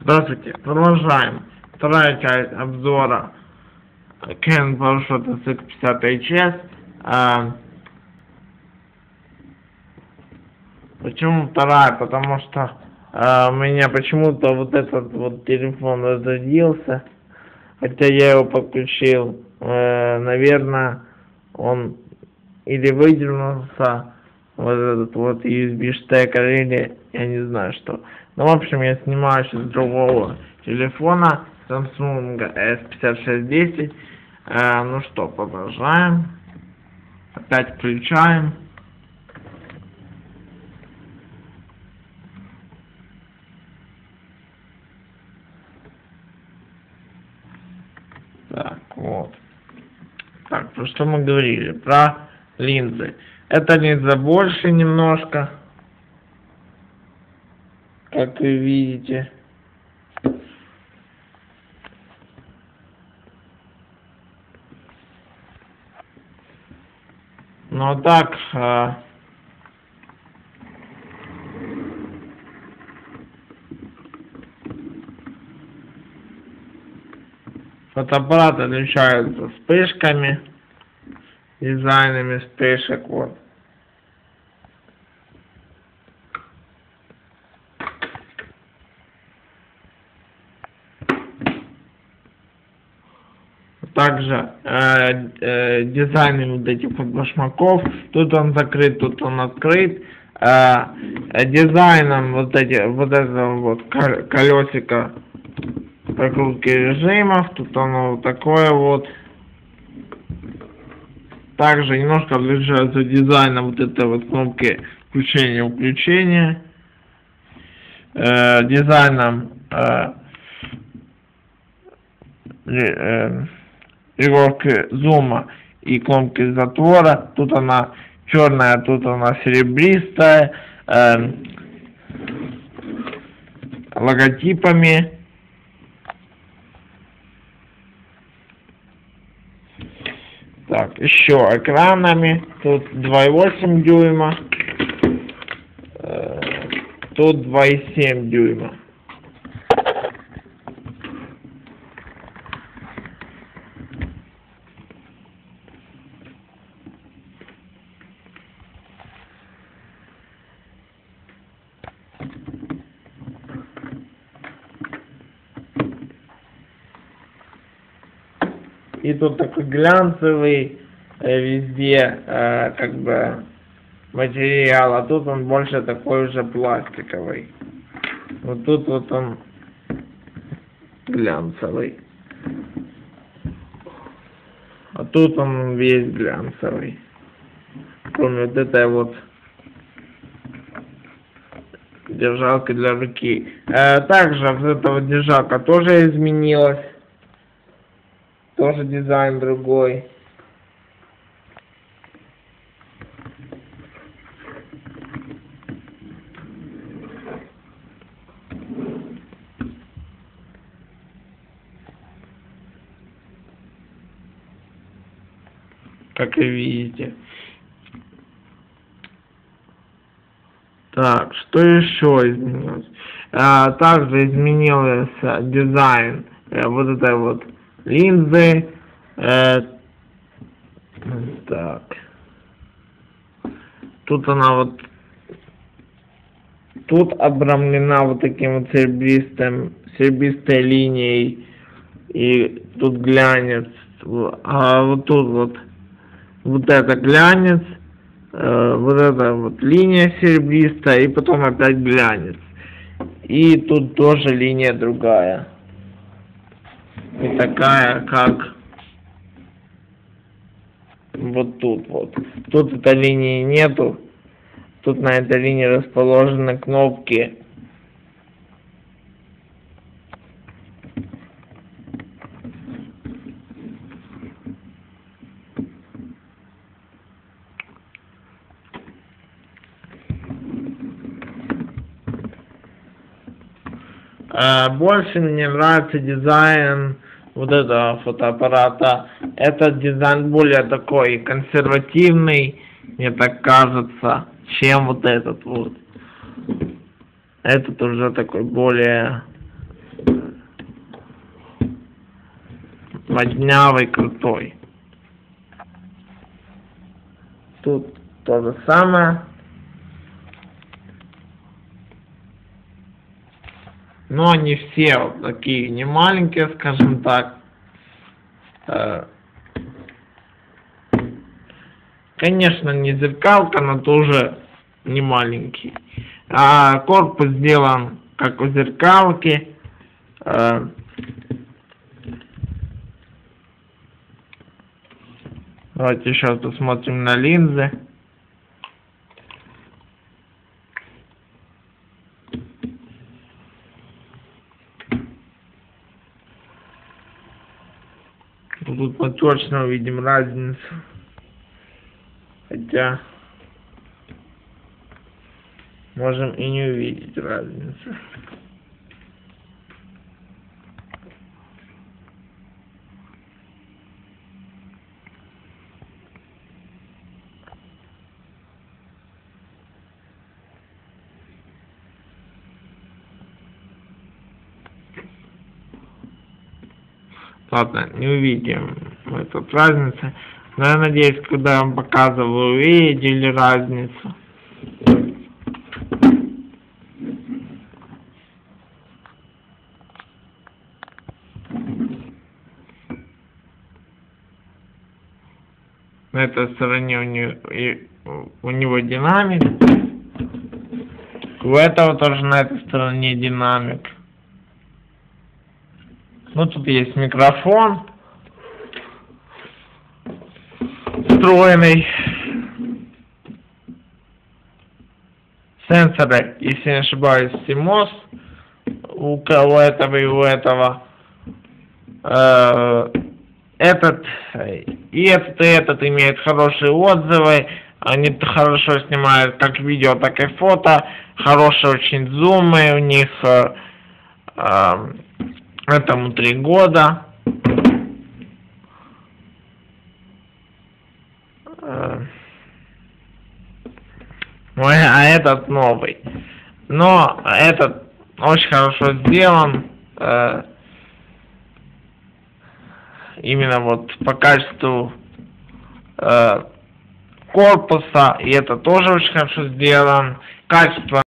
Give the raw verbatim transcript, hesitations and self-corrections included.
Здравствуйте, продолжаем. Вторая часть обзора Canon PowerShot эс икс пятьдесят эйч эс. А, почему вторая? Потому что а, у меня почему-то вот этот вот телефон разрядился, хотя я его подключил. Э, наверное, он или выдернулся, вот этот вот ю эс би штекер, или я не знаю что. Ну, в общем, я снимаю сейчас с другого телефона, Samsung эс пятьдесят шесть десять. Э, ну что, продолжаем. Опять включаем. Так, вот. Так, про что мы говорили? Про линзы. Эта линза больше немножко, как вы видите. Но так, э, фотоаппарат отличается вспышками, дизайнами вспышек, вот. Также э, э, дизайны вот этих вот башмаков. Тут он закрыт, тут он открыт. Э, э, дизайном вот эти вот этого вот колесика прокрутки режимов. Тут оно вот такое вот. Также немножко отличается дизайном вот этой вот кнопки включения-выключения. Э, дизайном э, э, регулировки зума и кнопки затвора. Тут она черная, тут она серебристая, э, логотипами. Так, еще экранами. Тут два и восемь дюйма, э, тут два и семь дюйма. И тут такой глянцевый э, везде э, как бы материал, а тут он больше такой уже пластиковый. Вот тут вот он глянцевый, а тут он весь глянцевый, кроме вот этой вот держалки для руки. Э, также вот эта вот держалка тоже изменилась. Тоже дизайн другой. Как и видите. Так, что еще изменилось? А, также изменился дизайн э, вот этой вот линзы. Э, так. Тут она вот. Тут обрамлена вот таким вот серебристым, серебристой линией. И тут глянец. А вот тут вот. Вот это глянец. Э, вот эта вот линия серебристая. И потом опять глянец. И тут тоже линия другая. И такая, как вот тут вот. Тут этой линии нету. Тут на этой линии расположены кнопки. А больше мне нравится дизайн вот этого фотоаппарата. Этот дизайн более такой консервативный, мне так кажется, чем вот этот вот. Этот уже такой более моднявый, крутой. Тут то же самое. Но они все вот такие не маленькие, скажем так. Конечно, не зеркалка, но тоже не маленький. А корпус сделан как у зеркалки. Давайте еще посмотрим на линзы. Тут мы точно увидим разницу. Хотя можем и не увидеть разницу. Ладно, не увидим мы тут разницы. Но я надеюсь, когда я вам показываю, вы увидели разницу. На этой стороне у него, у него динамик. У этого тоже на этой стороне динамик. Ну, тут есть микрофон встроенный. Сенсоры, если не ошибаюсь, симос у кого этого и у этого. Этот и этот и этот имеют хорошие отзывы. Они хорошо снимают как видео, так и фото. Хорошие очень зумы у них. Этому три года. Ой, а этот новый. Но этот очень хорошо сделан. Э, именно вот по качеству э, корпуса. И это тоже очень хорошо сделан. Качество